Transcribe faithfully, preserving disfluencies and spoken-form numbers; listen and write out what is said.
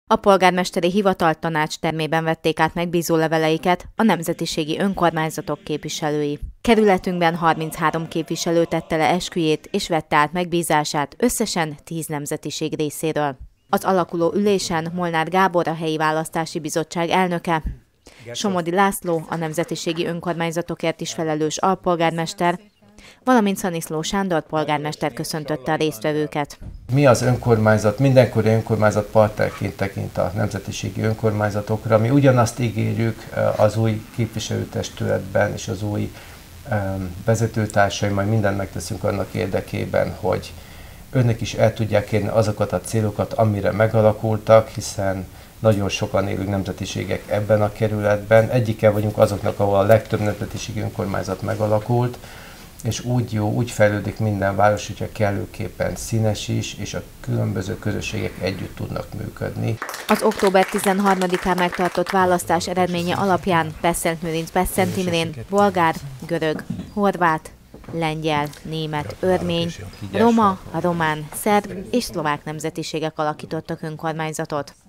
A polgármesteri hivatal tanács termében vették át megbízó leveleiket a nemzetiségi önkormányzatok képviselői. Kerületünkben harminchárom képviselő tette le esküjét és vette át megbízását összesen tíz nemzetiség részéről. Az alakuló ülésen Molnár Gábor, a helyi választási bizottság elnöke, Somodi László, a nemzetiségi önkormányzatokért is felelős alpolgármester, valamint Szaniszló Sándor polgármester köszöntötte a résztvevőket. Mi az önkormányzat, mindenkori önkormányzat partnerként tekint a nemzetiségi önkormányzatokra. Mi ugyanazt ígérjük az új képviselőtestületben és az új vezetőtársai, majd mindent megteszünk annak érdekében, hogy önök is el tudják érni azokat a célokat, amire megalakultak, hiszen nagyon sokan élünk nemzetiségek ebben a kerületben. Egyike vagyunk azoknak, ahol a legtöbb nemzetiségi önkormányzat megalakult, és úgy jó, úgy fejlődik minden város, hogyha kellőképpen színes is, és a különböző közösségek együtt tudnak működni. Az október tizenharmadikán megtartott választás eredménye alapján Beszent-Mőrinc-Beszent Imrén bolgár, görög, horvát, lengyel, német, örmény, roma, román, szerb és szlovák nemzetiségek alakítottak önkormányzatot.